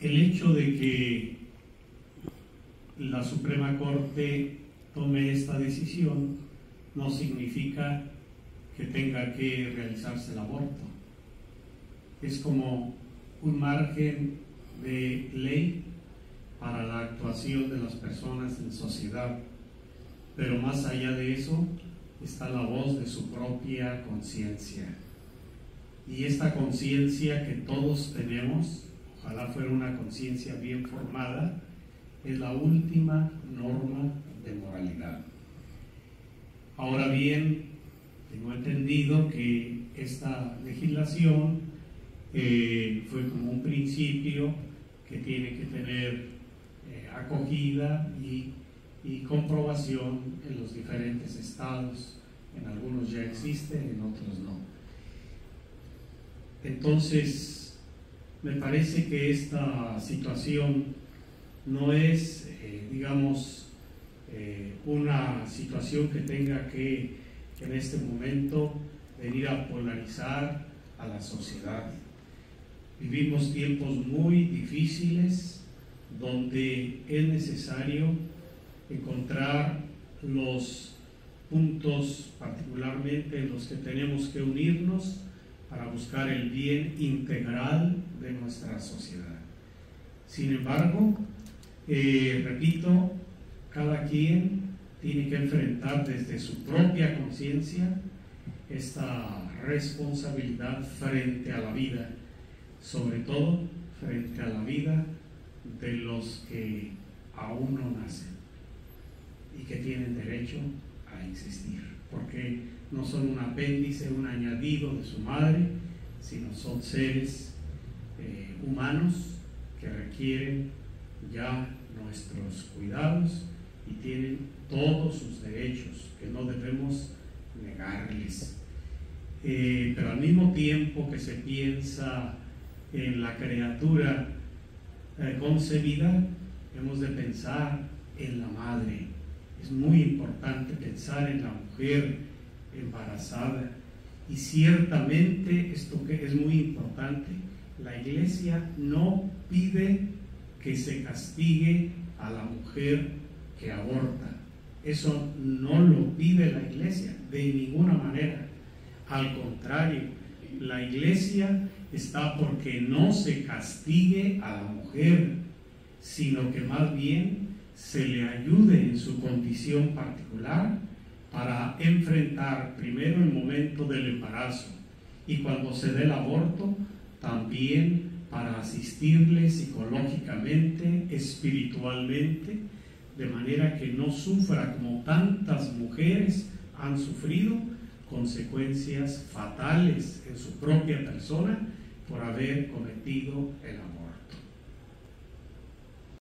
el hecho de que la Suprema Corte tome esta decisión no significa que tenga que realizarse el aborto. Es como un margen de ley para la actuación de las personas en sociedad, pero más allá de eso está la voz de su propia conciencia. Y esta conciencia que todos tenemos, ojalá fuera una conciencia bien formada, es la última norma de moralidad. Ahora bien, tengo entendido que esta legislación fue como un principio que tiene que tener acogida y comprobación en los diferentes estados. En algunos ya existe, en otros no. Entonces, me parece que esta situación no es, una situación que tenga que en este momento venir a polarizar a la sociedad. Vivimos tiempos muy difíciles donde es necesario encontrar los puntos particularmente en los que tenemos que unirnos para buscar el bien integral de nuestra sociedad. Sin embargo, repito, cada quien tiene que enfrentar desde su propia conciencia esta responsabilidad frente a la vida, sobre todo frente a la vida de los que aún no nacen y que tienen derecho a existir, porque no son un apéndice, un añadido de su madre, sino son seres humanos que requieren ya nuestros cuidados y tienen todos sus derechos que no debemos negarles. Pero al mismo tiempo que se piensa en la criatura concebida, hemos de pensar en la madre. Es muy importante pensar en la mujer embarazada, y ciertamente esto que es muy importante, la Iglesia no pide que se castigue a la mujer que aborta. Eso no lo pide la Iglesia de ninguna manera. Al contrario, la Iglesia está porque no se castigue a la mujer, sino que más bien se le ayude en su condición particular para enfrentar primero el momento del embarazo y cuando se dé el aborto también para asistirle psicológicamente, espiritualmente, de manera que no sufra como tantas mujeres han sufrido consecuencias fatales en su propia persona por haber cometido el aborto.